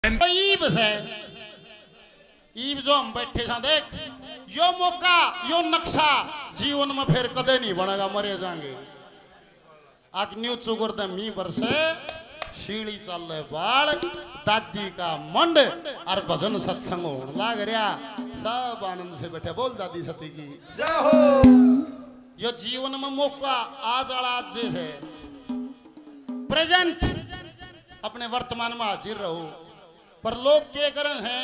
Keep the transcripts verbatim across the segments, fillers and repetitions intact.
ईब से ईब जो हम बैठे सा देख यो मौका यो नक्शा जीवन में फिर कदे नहीं बनेगा, मरे जाएंगे। आग न्यू चुगर दे मी बरसे शीली चल बाल दादी का मंड और भजन सत्संग होने लाग रहा, सब आनंद से बैठे बोल दादी सती की जय हो। यो जीवन में मौका आज वाला आज है प्रेजेंट, अपने वर्तमान में हाजिर रहो। पर लोग क्या करें हैं,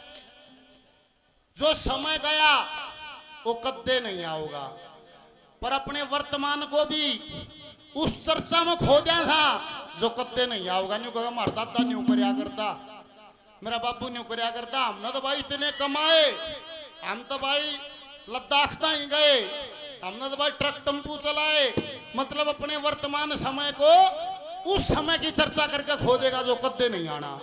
जो समय गया वो कद्दे नहीं आओगा, पर अपने वर्तमान को भी उस चर्चा में खो दिया था जो कद्दे नहीं आओगा। न्यू कहा मार दादा न्यू करया करता, मेरा बाबू न्यू करया करता, हमने तो भाई इतने कमाए, हम तो भाई लद्दाख ही गए, हमने तो भाई ट्रक टेम्पू चलाए। मतलब अपने वर्तमान समय को उस समय की चर्चा करके खो देगा जो कद्दे नहीं आना।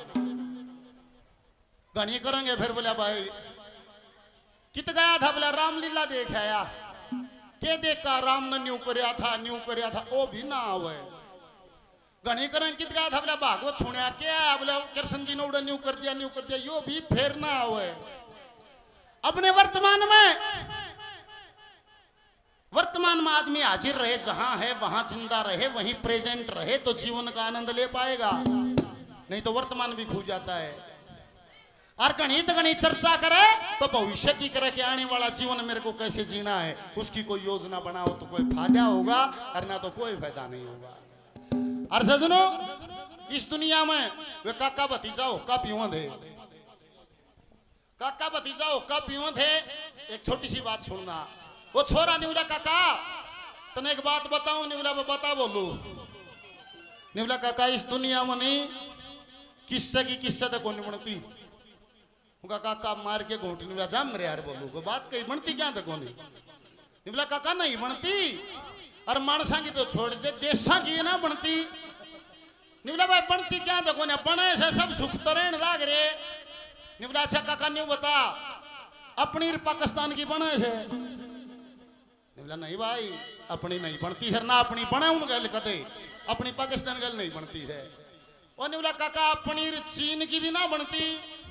गणी करेंगे फिर बोला भाई कित गया था, बोला रामलीला देख आया, के देखा राम ने न्यू करया था न्यू करया था वो भी ना आवे। गणी करेंगे कित गया था, बोला भागवत सुनया क्या, बोला कृष्ण जी ने उड़ा न्यू कर दिया न्यू कर दिया, यो भी फिर ना आवे। अपने वर्तमान में वर्तमान में आदमी हाजिर रहे, जहां है वहां जिंदा रहे, वहीं प्रेजेंट रहे तो जीवन का आनंद ले पाएगा, नहीं तो वर्तमान भी खो जाता है। और गणित गणित चर्चा करे तो भविष्य की करे कि आने वाला जीवन मेरे को कैसे जीना है, उसकी कोई योजना बनाओ तो कोई फायदा होगा और ना तो कोई फायदा नहीं होगा। और सजनों इस दुनिया में वे काका भतीजा होका पियो थे, काका भतीजा होका पियो थे। एक छोटी सी बात सुनना, वो छोरा निवला काका तने एक बात बताऊं, निवला बता बोलू। निवला काका इस दुनिया में नहीं किस्से की किस्से तो कौन बनती, उनका काका मार के घोटी निवला जा मेरे यार बोलू को बात कही बनती क्या तक कोनी। निवला काका नहीं बनती, और मानसा की तो छोड़ दे, देशा की ना बनती। निवला भाई बनती क्या तक कोने, बने से सब सुख तरेण लाग रे। निवला से काका न्यू बता अपनी पाकिस्तान की बने से, निवला नहीं भाई अपनी नहीं बनती है ना, अपनी बने उन गल कदे अपनी पाकिस्तान गल नहीं बनती है। और निवला काका अपनी चीन की भी ना बनती।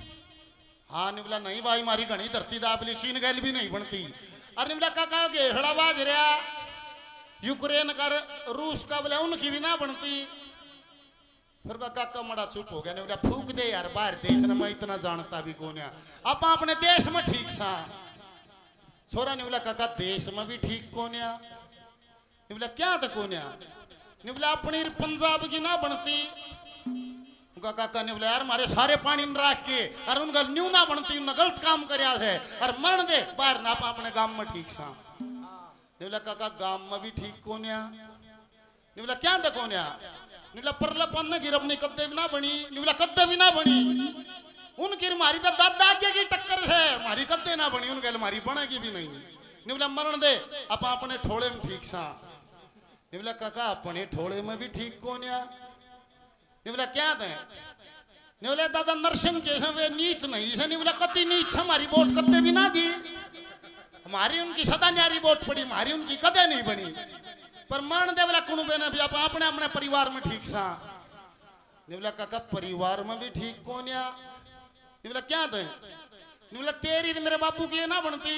हाँ निवला नहीं भाई मारी घनी धरती दापली चीन गैल भी नहीं बनती। और निवला काका घेड़ा बाज रहा यूक्रेन कर रूस का बोले उनकी भी ना बनती। फिर काका मड़ा चुप हो गया, निवला फूक दे यार बाहर देश ने, मैं इतना जानता भी कौन है, आप अपने देश में ठीक सा। छोरा निवला काका देश में भी ठीक कौन है, निवला क्या था कौन है, निवला अपनी पंजाब की ना बनती। उनका काका ने बोला यार मारे सारे पानी में रख के और उनका न्यू ना बनती, उन्हें गलत काम करया है और मरण दे बाहर ना अपने गांव में ठीक सा। निवला काका गांव में भी ठीक कौन है, निवला क्या था कौन है, निवला परलपन ने गिर अपनी कद्दे भी ना बनी, निवला कद्दे भी ना बनी। उनकी मारी तो दादा के की टक्कर है, मारी कद्दे ना बनी, उनके मारी बनेगी भी नहीं। निवला मरण दे आप अपने ठोड़े में ठीक सा। निवला काका अपने ठोड़े में भी ठीक कौन है, निवला क्या थे, निवला दादा नरसिंह जैसे वे नीच नहीं से, निवला कति नीच हमारी वोट कदे भी ना दी, हमारी उनकी सदा न्यारी वोट पड़ी, हमारी उनकी कदे नहीं बनी। पर मरण दे वाला कुणु बेना भी आप अपने अपने परिवार में ठीक सा। निवला काका परिवार में भी ठीक कौन है, निवला क्या थे, निवला तेरी मेरे बाबू की ना बनती,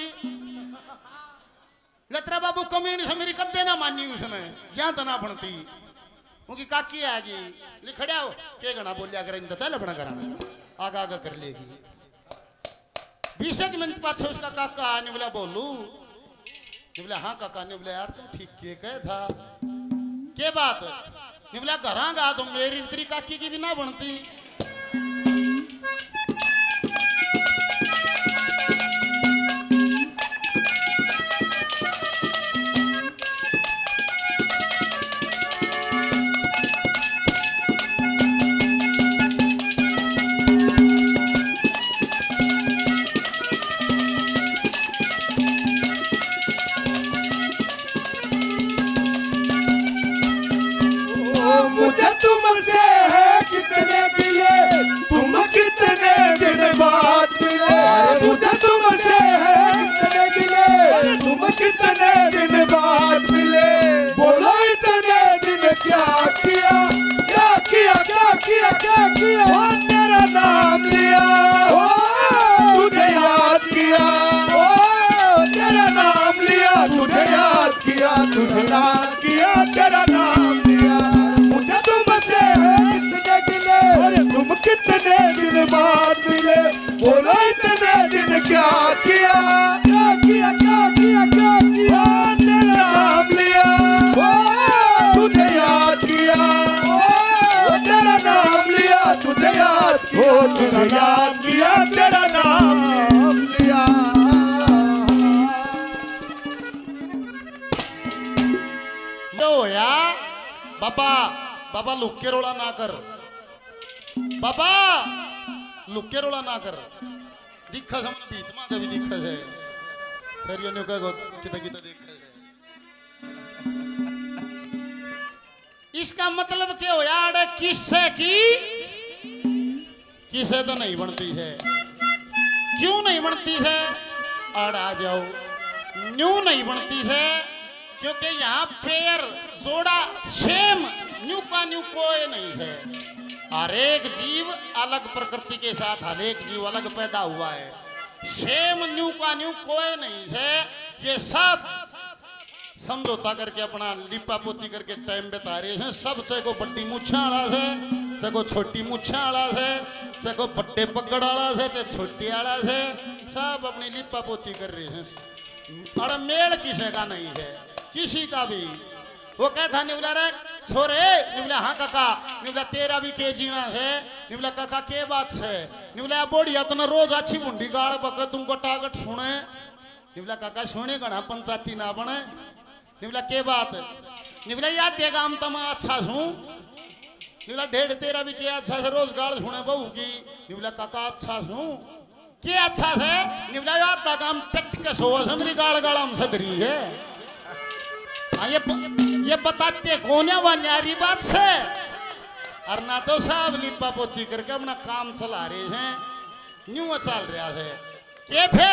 तेरा बाबू कमीनी से मेरी कदे ना मानी उसने ज्यादा तो ना बनती। उनकी काकी आ गई खड़ा हो के गना बोलिया कर चल अपना करा आगा आगा कर लेगी। बीस एक मिनट पाछे उसका काका ने बोला बोलू, ने बोला हाँ काका, ने बोला यार तुम ठीक के कहे था के बात, ने बोला घर गा तुम मेरी तेरी काकी की भी ना बनती। मुझे तुमसे है कितने गिले तुझे याद किया तेरा नाम लिया। होया बाबा बाबा लुक्के रोला ना कर बाबा लुक्के रोला ना कर दिखा समझ बीतमा कभी दिखा है फिर ये कहो कितना कितना देखा है। इसका मतलब क्या होया अरे किससे की किसे तो नहीं बनती है क्यों नहीं बनती है अड़ आ जाओ न्यू नहीं बनती है क्योंकि यहाँ पेयर जोड़ा सेम न्यू का न्यू कोई नहीं है। हर एक जीव अलग प्रकृति के साथ हर एक जीव अलग पैदा हुआ है सेम न्यू का न्यू कोई नहीं है। ये सब समझौता करके अपना लिपा पोती करके टाइम बिता रहे हैं। सब से को बड्डी मुच्छा वाला है से को छोटी मुच्छा वाला है से को बड्डे पकड़ वाला है से छोटी वाला है सब अपनी लिपा पोती कर रहे हैं और मेल किसी का नहीं है किसी का भी। वो कहता निवला रे छोरे निवला हाँ काका निवला तेरा भी के जीना है निवला काका के बात है निवला बोड़िया तो रोज अच्छी मुंडी गाड़ पक तुमको टागट सुने निवला काका सुने गणा पंचायती ना बने निवला के बात निवला याद देगा हम तम अच्छा हूँ निवला ढेर तेरा भी के अच्छा से रोज गाड़ सुने बहू की निवला काका अच्छा हूँ के अच्छा है निवला याद तक हम पेट के सोच हमारी गाड़ गाड़ हम सदरी है। हाँ ये ये बताते कौन है वह न्यारी बात से और ना तो सब लिपा पोती करके अपना काम चला रहे हैं न्यू चल रहा है के फिर